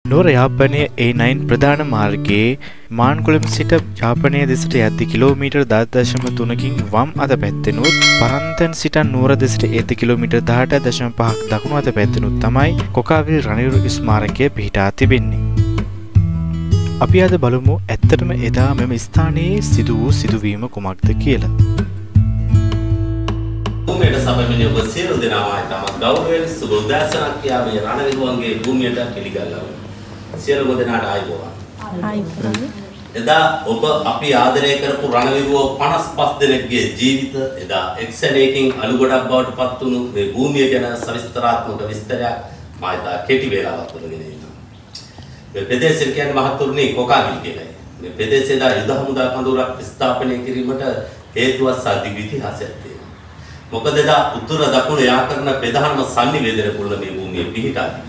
නුවර යාපනයේ A9 ප්‍රධාන මාර්ගයේ මාන්කුලම් සිට යාපනය දෙසට යද්දී කිලෝමීටර් 10.3කින් වම් අත පැත්තෙනුත් පරන්තන් සිට නුවර දෙසට යද්දී කිලෝමීටර් 18.5ක් දකුණු අත පැත්තෙනුත් තමයි කොකාවිල් රණවිරු ස්මාරකය පිහිටා තිබෙන්නේ. අපි අද බලමු ඇත්තටම එදා මෙම ස්ථානයේ සිදු වූ සිදුවීම කුමක්ද කියලා. භූමියට සමමිනේ ඔබ සියලු දෙනාමයි තම ගෞරවයෙන් සුබ උදෑසනක් කියා මේ රණවිරුවන්ගේ භූමියට පිළිගන්නවා. සියලුම දෙනාට ආයුබෝවන්. එදා ඔබ අපි ආදරය කරපු රණවිරුවෝ 55 දෙනෙක්ගේ ජීවිත එදා එක්සැලේකින් අලුගොඩක් බවට පත් වුණු මේ භූමිය ගැන සවිස්තරාත්මක විස්තරයක් මා ඉතා කෙටි වේලාවක් තුළ ගෙන එනවා. මේ ප්‍රදේශය කියන්නේ මහත්තුරුනි කොකාවිල් කියලායි. මේ ප්‍රදේශයේ දා යුද හමුදා කඳවුරක් ස්ථාපනය කිරීමට හේතුවක් සාධි ඉතිහාසයක් තියෙනවා. මොකද එදා උතුර දකුණ යා කරන ප්‍රධානම සංනිවේදන කුල මේ භූමියේ පිහිටා තිබෙනවා.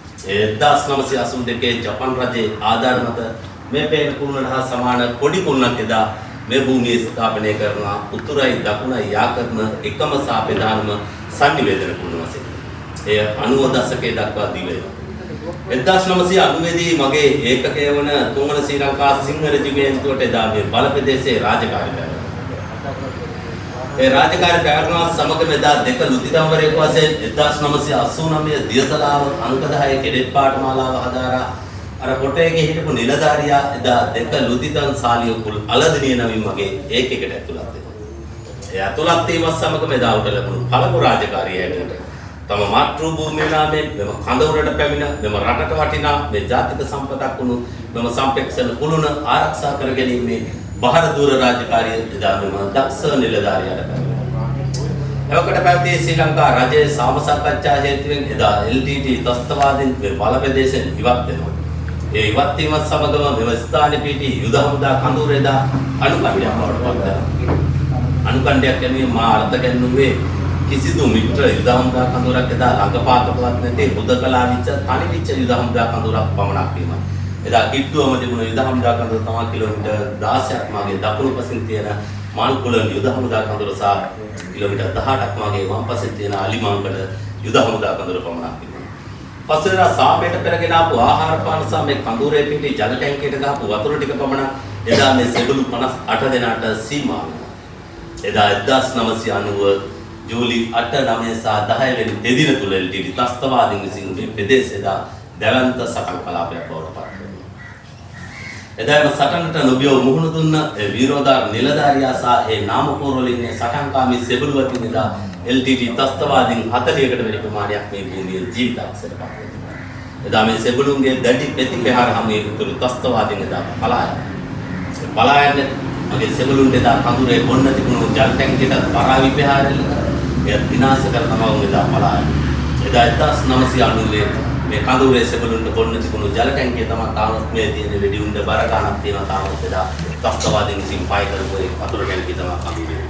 1982 ජපාන් රජයේ ආධාර මත මේ පේන කුරුණට හා සමාන පොඩි කුරුණක් එදා මේ භූමියේ ස්ථාපනය කරන උතුරයි දකුණයි යා කරන එකම සහ ප්‍රධානම සංනිවේදන කුරුණ වශයෙන්. එය 90 දශකයේ දක්වා දිවෙනවා. 1990 දී මගේ ඒකකය වන තුන්වන ශ්‍රී ලංකා සිංහ රෙජිමේන්තුවට එදා මේ බල ප්‍රදේශයේ රාජකාරී පැවැත්වුවා. ඒ රාජකාරී පැවැත්ම සමග මෙදා දෙක ලුතිදම්වරයෙකු වශයෙන් 1989 දියතලාව අංක 10 කෙඩෙට් පාඨමාලාව හදාරා අර කොටේගේ හිටපු නිලධාරියා එදා දෙක ලුතිදන් සාලිය කුල් අලදිනිය නමින් මගේ ඒකයකට ඇතුළත් වෙනවා. ඒ ඇතුළත් වීමත් සමග මෙදා උට ලැබුණු පළමු රාජකාරිය ඇතුළත තම මාතෘ භූමිය නාමයෙන් මෙම කඳවුරට පැමිණ මෙම රටට වටිනා මේ ජාතික සම්පතක් වුණු මෙම සම්ප්‍රේක්ෂණ කුළුණ ආරක්ෂා කර ගැනීමේ බහර දූර රාජකාරිය එදා මෙම දක්ෂ නිලධාරියාට පැමිණුණා. එවකට පැවති ශ්‍රී ලංකා රජයේ සාම සාකච්ඡා හේතුවෙන් එදා LTT ත්‍රස්තවාදීන් මේ බල ප්‍රදේශයෙන් ඉවත් වෙනවා. ඒ ඉවත් වීමත් සමගම මෙම ස්ථානයේ පිහිටි යුද හමුදා කඳවුර එදා අනුකණ්ඩයක් බවට පත් වෙනවා. අනුකණ්ඩයක් කියන්නේ මා අර්ථ ගැන්වුවේ කිසිදු මිත්‍ර යුද හමුදා කඳවුරක් එදා ළඟපාතකවත් නැති හුදකලා විච්ච තනි විච්ච යුද හමුදා කඳවුරක් පමණක් වීමයි. එදා කිට්ටුවම තිබුණ යුද හමුදා කඳවුර තමයි කිලෝමීටර් 16ක් මාගේ දකුණු පසින් තියෙන මාන්කුලම් යුද හමුදා කඳවුර සහ කිලෝමීටර් 18ක් මාගේ වම් පසින් තියෙන අලිමංකඩ යුද හමුදා කඳවුර පමණක් තිබුණා. පස්සේ සාමයට පෙරගෙන ආපු ආහාර පාන සහ මේ කඳවුරේ පිටි ජල ටැංකියට ගහපු වතුර ටික පමණ එදා මේ සෙබළු 58 දෙනාට සීමා වුණා. එදා 1990 ජූලි 8, 9 සහ 10 වෙනි දෙදින තුල LTT ත්‍රස්තවාදීන් විසින් මේ ප්‍රදේශය දා දැවැන්ත සටන් කලාපයක් බවට පත් වෙනවා. එදාම සටනට නොබියව මුහුණ දුන්න වීරෝදාර නිලධාරියා සහ ඒ නාමපුරවලින් සටන්කාමී සෙබළුවකින් එදා LTT ත්‍රස්තවාදීන් 40කට වැඩි ප්‍රමාණයක් මේ භූමියේ ජීවිතාක්ෂර පත් වෙනවා. එදා මේ සෙබළුන්ගේ දැඩි ප්‍රතිපහාර හැමේ උතුරු ත්‍රස්තවාදීන් එදා පලා යනවා. පලා යන්නේ මගේ සෙබළුන් එදා කඳුරේ බොන්න තිබුණු ජල ටැංකියට තරහ විපහාරෙල්ල එය විනාශ කර තමයි එදා පලා යන්නේ. එදා 1990 මේ කඳුරේ සෙබළුන්ට බොන්න තිබුණු ජල ටැංකිය තමයි තාමත් මේ තියෙන වෙඩි උණ්ඩ බර ගන්නක් තියෙනවා තාමත් එදා ත්‍රස්තවාදීන් විසින් පයි කරපු ඒ වතුර ටැංකිය තමයි කඳුරේ.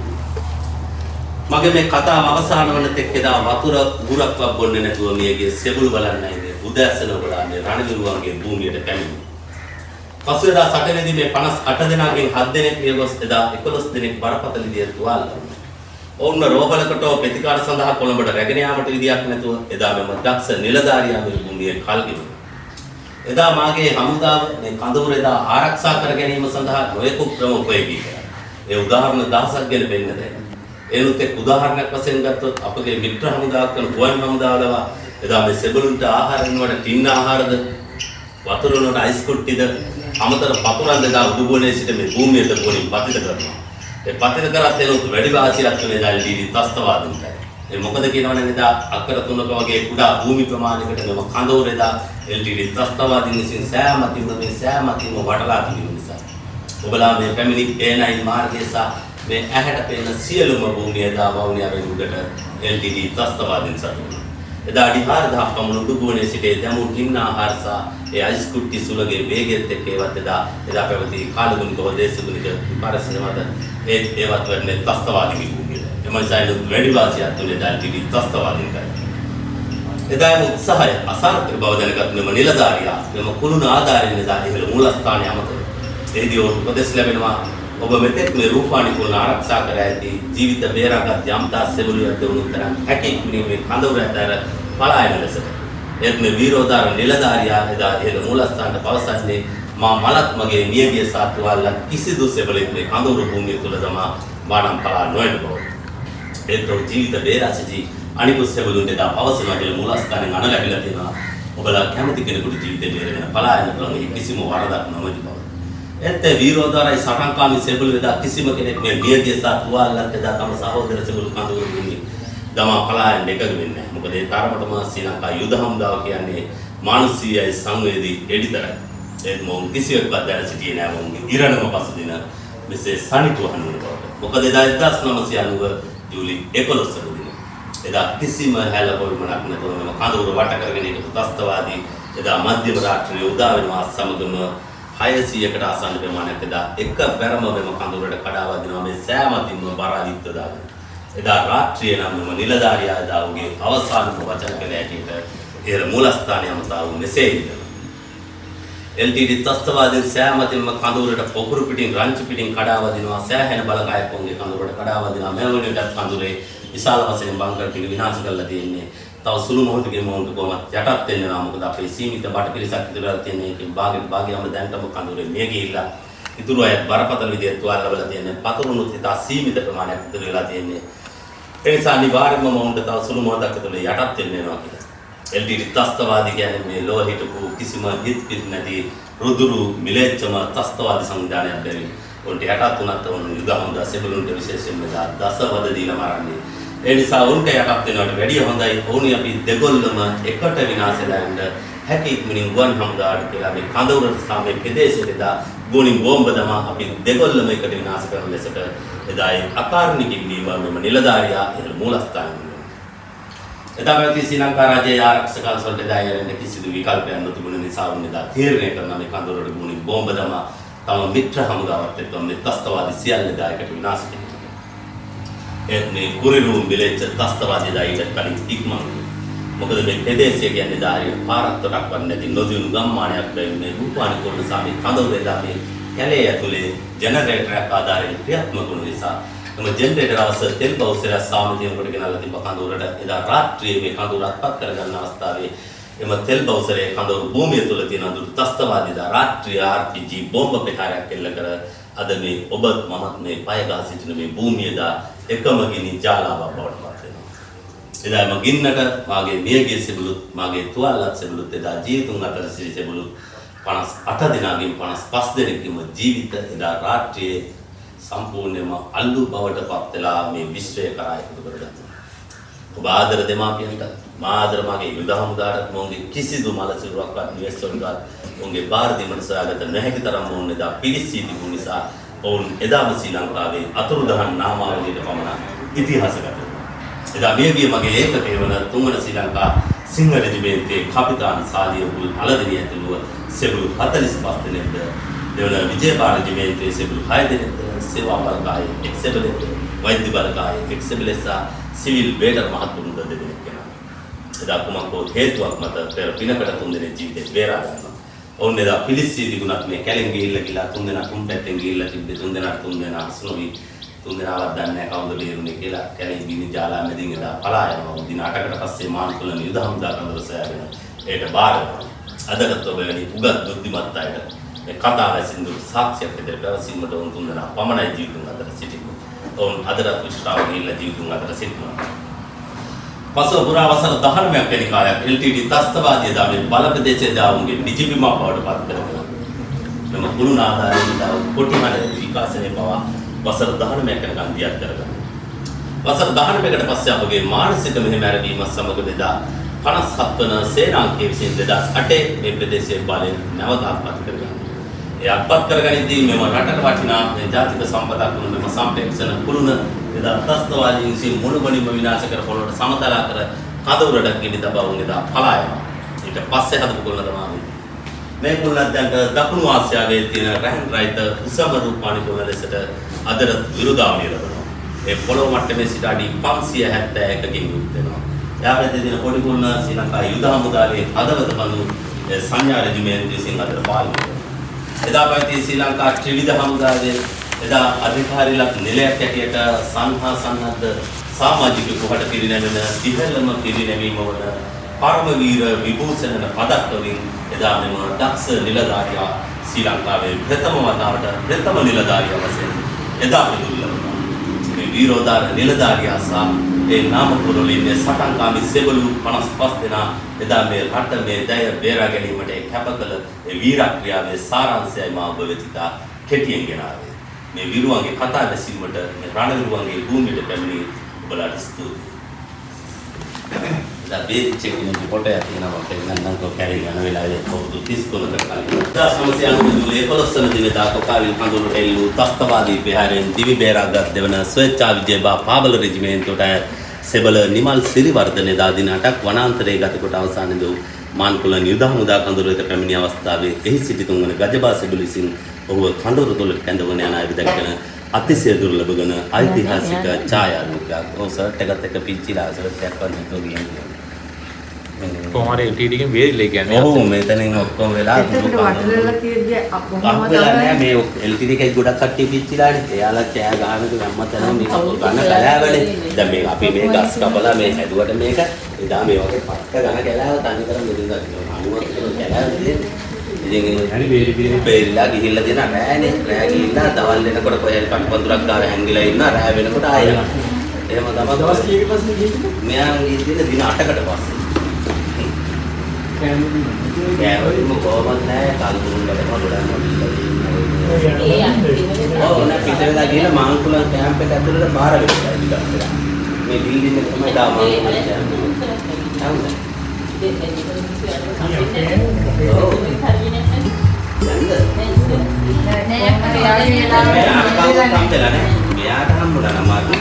මගේ මේ කතාව අවසන් වන තෙක් එදා වතුර ගුරක්වත් බොන්නේ නැතුව මියගේ සෙබළු බලන්නයි මේ උදෑසන බලන්නේ රණවිරුවන්ගේ භූමියට පැමිණි. පසුවදා සටනේදී මේ 58 දෙනාගෙන් 7 දෙනෙක් මිය ගොස් එදා 11 දෙනෙක් බරපතල විදියට තුවාල වුණා. ඔවුන්ව රෝහලකට ප්‍රතිකාර සඳහා කොළඹට රැගෙන යාමට විදියක් නැතුව එදා මෙම දක්ෂ නිලධාරියා මේ භූමියේ කල් ගෙවුණා. එදා මාගේ හමුදාව මේ කඳවුර එදා ආරක්ෂා කර ගැනීම සඳහා නොයෙකුත් ක්‍රම උපයෝගී කළා. ඒ උදාහරණ 10ක් ගැන පෙන්නද එනුත් එක් උදාහරණයක් වශයෙන් ගත්තොත් අපගේ මිත්‍ර හමුදාවක් කරන ගුවන් හමුදාවලව එදා මේ සෙබළුන්ට ආහාර වෙනවට ටින්න ආහාරද වතුර වලට අයිස් කුට්ටිද අමතර පපුරන් දෙදා උඩුබෝලේ සිට මේ භූමියට පොලින් පතිත කරනවා. ඒ පතිත කරත් එනොත් වැඩි වාසියක් තුනේ දැල්ලි ත්‍රස්තවාදීන්ට. ඒ මොකද කියනවනේ එදා අක්කර 3ක වගේ කුඩා භූමි ප්‍රමාණයකට මෙම කඳවුර එදා LTT ත්‍රස්තවාදීන් විසින් සෑමතිම වටලා තිබෙන නිසා. ඔබලා මේ පැමිණි A9 මාර්ගය සහ මේ ඇහැට පෙනෙන සියලුම භූමිය එදා වවුනියාවේ උඩට LTT ත්‍රස්තවාදීන් සතුටු. එදා අඩි 4000ක් පමණ උඩුගුවනේ සිටේ දැමු ටින්න ආහාර සහ ඒ අයිස් කුට්ටි සුලගේ වේගයත් එක්ක ඒවත් එදා පැවති කාලගුණික හෝ දේශගුණික විපරසන මත ඒවත් වෙන්නේ ත්‍රස්තවාදී භූමියද. එම නිසා වැඩි වාසියක් තුනේ LTT ත්‍රස්තවාදීන් කරා. එදා උත්සාහය අසාර්ථක බව දැනගත් මෙම නිලධාරියා මෙම කුළුණ ආධාරයෙන් එදා ඉහළ මූලස්ථානයේ අමතක. එහිදී උපදෙස් ලැබෙනවා ඔබ මෙතෙක් මේ රූපාණි කුළුණ ආරක්ෂා කර ඇති ජීවිත බේරාගත් යම්තා සෙබළු යද්ද වුණු තරම් හැකි මේ කඳවුර ඇතර පලා යන ලෙසට ඒත් මේ වීරෝදාර නිලධාරියා එදා ඒ මූලස්ථානට පවසන්නේ මා මලත් මගේ නියගිය සාතුවල්ල කිසිදු සෙබළෙක් මේ කඳවුරු භූමිය තුල තමා මානම් පලා නොයන බව. ඒත් ජීවිත බේරා සිටි අනිකුත් සෙබළුන්ට එදා පවසනවා කියලා මූලස්ථානෙන් අණ ලැබිලා තියෙනවා. ඔබලා කැමති කෙනෙකුට ජීවිතේ බේරගෙන පලා යන්න පුළුවන් කිසිම වරදක් නොමැති බව. ඒත් වීරෝදාරයි සටන්කාමී සෙබළු එදා කිසිම කෙනෙක් මේ නියගිය සාතුවල්ලත් එදා තම සහෝදර සෙබළු කඳවුරු භූමිය දමා පලා යන්න එකග වෙන්නේ නැහැ. මොකද ඒ තරමටම ශ්‍රී ලංකා යුද හමුදාව කියන්නේ මානසිකයි සංවේදී එඩිතරයි. ඒත් මොන් කිසිවෙක්වත් දැන සිටියේ නැහැ මොන්ගේ ඉරණම පසුදින මෙසේ සනිටුවහන් වන බවට. මොකද එදා 1990 ජූලි 11 වෙනිදා එදා කිසිම හැලපොල්මක් නැතුව මෙම කඳවුර වට කරගෙන හිටපු ත්‍ස්තවාදී එදා මධ්‍යම රාත්‍රියේ උදා වෙනවා සමගම 600කට ආසන්න ප්‍රමාණයක් එදා එක බැරම මෙම කඳවුරට කඩා වදිනවා මේ සෑමතින්ම බරාදිත්ත දාගෙන. එදා රාත්‍රියේ නම් මෙම නිලධාරියා එදා උගේ අවසානම වචන කළ හැටියට ඒ මූලස්ථානයේ අමතාව මෙසේ ඉන්නවා. LTT ත්‍ස්තවාදීන් සෑමතින්ම කඳවුරට පොකුරු පිටින් රංචු පිටින් කඩා වදිනවා සෑහෙන බලකායක් වුන්ගේ කඳවුරට කඩා වදිනවා මෙවැනිටත් කඳුරේ විශාල වශයෙන් බංකර් ටික විනාශ කරලා තියෙන්නේ. තව සුළු මොහොතකින් මොවුන්ට කොහොමද යටත් වෙන්න නම් මොකද අපේ සීමිත බට පිළිසක් ඉදිරියට තියෙන එකෙන් භාගයම දැන්ටම කඳුරේ මිය ගිහිල්ලා ඉතුරු අය බරපතල විදිහට තුවාල ලැබලා තියෙන්නේ. පතුරුනුත් ඉතා සීමිත ප්‍රමාණයක් ඉතුරු වෙලා තියෙන්නේ. ඒ නිසා අනිවාර්යයෙන්ම මොවුන්ට තව සුළු මොහොතක් ඇතුළේ යටත් වෙන්න වෙනවා කියලා. LTT ත්‍ස්තවාදී කියන්නේ මේ ලෝහ හිටපු කිසිම හිත් පිට නැති රුදුරු මිලේච්ඡම ත්‍ස්තවාදී සංවිධානයක් බැරි. උන්ට යටත් උනත් උන් යුද හමුදා සෙබළුන්ට විශේෂයෙන්ම දසවද දීලා මරන්නේ. ඒ නිසා උන්ට යටත් වෙනවට වැඩිය හොඳයි ඕනි අපි දෙගොල්ලම එකට විනාශලා යන්න හැකි ඉක්මනින් ගුවන් හමුදාට කියලා මේ කඳවුරට සාමයේ ප්‍රදේශයට දා ගෝණින් බෝම්බ දමා අපි දෙගොල්ලම එකට විනාශ කරන ලෙසට එදා ඒ අකාරණිකින් මෙම නිලධාරියා ඒ මූලස්ථානයේ එදා පැවති ශ්‍රී ලංකා රජයේ ආරක්ෂක අංශවලට එදා යන්න කිසිදු විකල්පයක් නොතිබුණ නිසා උන් එදා තීරණය කරන මේ කඳවුරට ගෝණින් බෝම්බ දමා තම මිත්‍ර හමුදාවත් එක්ක මේ ත්‍ස්තවාදී සියල්ල එදා එකට විනාශ කිරීම. ඒත් මේ කුරිරුම් බිලෙච්ච ත්‍ස්තවාදී දායිට කලින් ඉක්මන්. මොකද මේ ප්‍රදේශය කියන්නේ ධාරිය පාරක් තොටක්වත් නැති නොදිනු ගම්මානයක් බැවින් මේ රූපානි කොට සාමි කඳවුර එදා මේ කැලේ ඇතුලේ ජෙනරේටරයක් ආධාරයෙන් ක්‍රියාත්මක වුණ නිසා එම ජෙනරේටර් අවශ්‍ය තෙල් බවුසර සාමිතියම කොට ගෙනල්ලා තිබ්බ කඳවුරට එදා රාත්‍රියේ මේ කඳවුර අත්පත් කරගන්න අවස්ථාවේ එම තෙල් බවුසරේ කඳවුරු භූමිය තුල තියෙන දුරු ත්‍ස්තවාදී දා රාත්‍රිය RPG බෝම්බ ප්‍රහාරයක් එල්ල කර අද මේ ඔබ මමත් මේ පය ගහ සිටින මේ භූමිය දා එකම ගිනි ජාලාවක් බවට පත් වෙනවා. එදා මම ගින්නට මාගේ මියගිය සෙබළුත් මාගේ තුවාලත් සෙබළුත් එදා ජීවිතුන් අතර සිටි සෙබළුත් 58 දෙනාගෙන් 55 දෙනෙක්ගේම ජීවිත එදා රාත්‍රියේ සම්පූර්ණයෙන්ම අල්ලු බවට පත් වෙලා මේ විශ්වය කරා එකතු කරගත්තා. ඔබ ආදර දෙමාපියන්ට මාදර මගේ යුද හමුදාට මොන්ගේ කිසිදු මලසිරුවක්වත් නිවෙස්වලවත් මොන්ගේ බාර දීමට සොයාගත නොහැකි තරම් මොන් එදා පිළිස්සී තිබුණ නිසා ඔවුන් එදාම ශ්‍රී ලංකාවේ අතුරුදහන් නාමාවලියට පමණ ඉතිහාසගත වෙනවා. එදා මියගිය මගේ ඒකකය වන තුන්වන ශ්‍රී ලංකා සිංහ රෙජිමේන්තුවේ කපිතාන් සාලියපුල් අලදෙනිය ඇතුළුව සෙබළු 45 දෙනෙක්ද දෙවන විජයපාල රෙජිමේන්තුවේ සෙබළු 6 දෙනෙක්ද සේවා බලකායේ එක්සෙබලෙක් වෛද්‍ය බලකායේ එක්සෙබලෙක් සිවිල් බේඩර් මහත්තුරුද දෙදෙනෙක් වෙනවා. එදා කුමක්කෝ හේතුවක් මත පෙර පිනකට 3 දෙනෙක් ජීවිතේ බේරා ගන්නවා. ඔවුන් එදා පිලිස්සී තිබුණත් මේ කැලෙන් ගිහිල්ලා 3 දෙනා 3 පැත්තෙන් ගිහිල්ලා තිබ්බේ 3 දෙනා හසුනොවි 3 දෙනාවත් දන්නේ නැහැ කවුද බේරුනේ කියලා කැලේ ගිනි ජාලා මැදින් එදා පලා යනවා. දින 8කට පස්සේ මාන්කුලම යුද හමුදා කඳවුර සොයාගෙන ඒකට බාර වෙනවා. අදකට ඔබලනි උගත් බුද්ධිමත් අයට මේ කතාව ඇසින්දු සාක්ෂියක් විදිහට පැවසීමට උන් 3 දෙනා පමණයි ජීවිතුන් අතර සිටින්නේ. ඔවුන් අදට විශ්‍රාම ගිහිල්ලා ජීවිතුන් අතර සිටිනවා. පසුව පුරා වසර 19ක් වැනි කාලයක් LTT ත්‍ස්තවාදී දාමේ බල ප්‍රදේශයේ දාවුන්ගේ නිජබිම බවට පත් කරගෙන මෙම කුළුණ ආධාරයෙන් දාව කොටිමඩ විකාශනයේ පවා වසර 19ක් යනකම් දියත් කරගන්නවා. වසර 19කට පස්සේ අපගේ මානසික මෙහෙමැරවීම සමග බෙදා 57 වන සේනාංකයේ විසින් 2008 මේ ප්‍රදේශයේ බලයෙන් නැවත අත්පත් කරගන්නවා. ඒ අත්පත් කරගනිද්දී මෙම රටට වටිනා ජාතික සම්පතක් වුණ මෙම සම්පේක්ෂණ කුළුණ එදා ත්‍ස්තවාදීන් විසින් මුළුමනින්ම විනාශ කර පොළොවට සමතලා කර කඳවුරට ගෙඩි තබා වුන් එදා පලා යනවා. ඊට පස්සේ හදපු කුළුණ තමයි මේ කුළුණත් දැන් දකුණු ආසියාවේ තියෙන රැහන් රහිත උසම රූපානි කුළුණ ලෙසට අදට විරුදාවලිය ලබනවා. ඒ පොළොව මට්ටමේ සිට අඩි 571කින් යුක්ත වෙනවා. යාපැත්තේ තියෙන පොඩි කුළුණ ශ්‍රී ලංකා යුද හමුදාවේ හදවත බඳු සංඥා රෙජිමේන්තුව විසින් අදට පාලනය කරනවා. එදා පැවති ශ්‍රී ලංකා ත්‍රිවිධ හමුදාවේ එදා අධිකාරීලක් නිලයක් ඇටියට සන්හා සන්නද්ධ සමාජික කුහට පිරිනැමෙන ඉහළම පිරිනැමීම වන පරමවීර විභූෂණ පදක් වලින් එදා මෙම දක්ෂ නිලධාරියා ශ්‍රී ලංකාවේ ප්‍රථම වතාවට ප්‍රථම නිලධාරියා වශයෙන් එදා පිළිගන්නවා. මේ වීරෝදාර නිලධාරියා සහ ඒ නාමපුරවලින් සටන්කාමී සෙබළු 55 දෙනා එදා මේ රට මේ දය බේරා ගැනීමට කැප කළ ඒ වීරක්‍රියාවේ සාරාංශයයි මා ඔබ වෙත කෙටියෙන් ගෙනාවේ. මේ විරුවන්ගේ කතා දැසීමට මේ රණවිරුවන්ගේ භූමියට පැමිණි ඔබලාට ස්තුතියි. Da berice con un pote attinava per andando a caricare una vela del corpo disco da caricare da समस्याओं में दूल्हे को लसन दिने दा तो काविल पंदुर एल्लू तस्तवादी बिहारें दिवी बेरागत देवना स्वेच्छा विजयबा पाबल रेजिमेंट उठाए सेबल निमल सिरिवर्धने दादी नाटक वनांतरे गत කොට අවසානයේ මාන්කුල නියුදා මුදා කඳුරේට පැමිණි අවස්ථාවේ එහි සිටි තුන්වන ගජබා සෙබළු විසින් ඔහුව කඳුර තුලට කැඳවන යන අය දැක්කන අතිශය දුර්ලභ ගණ ඓතිහාසික ඡායාරූපයක්. ඔව් සර් ටගත් එක පිච්චිලා සර් එකක් වන්දිතෝ කියන්නේ. කොහොමද LTD එකෙන් වේරිලා කියන්නේ? ඔව් මෙතනින් ඔක්කොම වෙලා වටලලා තියෙද්දි අපොහොම තමයි මේ LTD එකේ ගොඩක් කට්ටිය පිච්චිලානේ. එයාලා කෑ ගහනක වැම්මතන මේ ගන්න කලාවනේ. දැන් මේ අපි මේ ගස් කපලා මේ හැදුවට මේක එදා මේ වගේ පට්ට ගන්න කලාව තනි කරන් දෙන්න ගන්නවා. අනුවත් කලාව දෙන්නේ. ඉතින් හරි බේරිලා ගිහිල්ලා දෙන රෑනේ. රෑ ගිහිල්ලා දවල් වෙනකොට කොහේ හරි පන්තුරක් ගාව හැංගිලා ඉන්න රෑ වෙනකොට ආයෙ යනවා. එහෙම තමයි දවස් කීයක පස්සේ ගිහින් මෙයා ගිහින් දින 8කට පස්සේ කෑම කොහොමද නැහැ කල්පුරුන් වලට ගොඩක් ඔව් නා පිට වෙලා ගිහලා මාන්කුලන් කැම්ප් එක ඇතුළට බාර වෙලා ඉඳලා මේ බිල්ඩින් එක තමයි දාම මෙයාට හම්බුණා නම් මාත්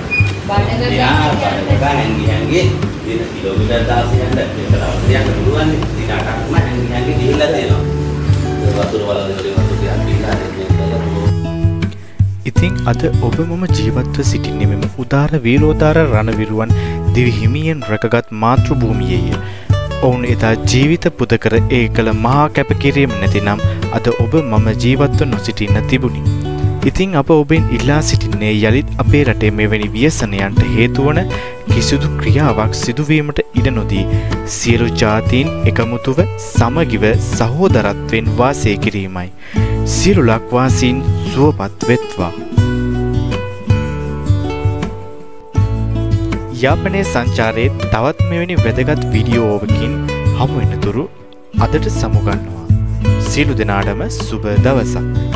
හැංගි දින කිලෝමීටර් 16ක් යන්න පුළුවන් දින 8ක්ම හැංගි ගිහිල්ලා තියෙනවා වතුර වල වතුර ටිකක් ගිහිල්ලා ඉතින් අද ඔබ මම ජීවත්ව සිටින්නේ මෙම උදාර වීරෝදාර රණවිරුවන් දිවි හිමියෙන් රැකගත් මාතෘ භූමියේය. ඔවුන් එදා ජීවිත පුද කර ඒ කළ මහා කැපකිරීම නැතිනම් අද ඔබ මම ජීවත්ව නොසිටින්න තිබුණි. ඉතින් අප ඔබෙන් ඉල්ලා සිටින්නේ යළිත් අපේ රටේ මෙවැනි ව්‍යසනයන්ට හේතුවන කිසිදු ක්‍රියාවක් සිදුවීමට ඉඩ නොදී සියලු ජාතීන් එකමුතුව සමගිව සහෝදරත්වයෙන් වාසය කිරීමයි. සියලු ලක්වාසීන් සුවපත් වෙත්වා. යාපනයේ සංචාරයේ තවත් මෙවැනි වැදගත් වීඩියෝවකින් හමු වෙනතුරු අදට සමුගන්නවා. සියලු දෙනාටම සුබ දවසක්.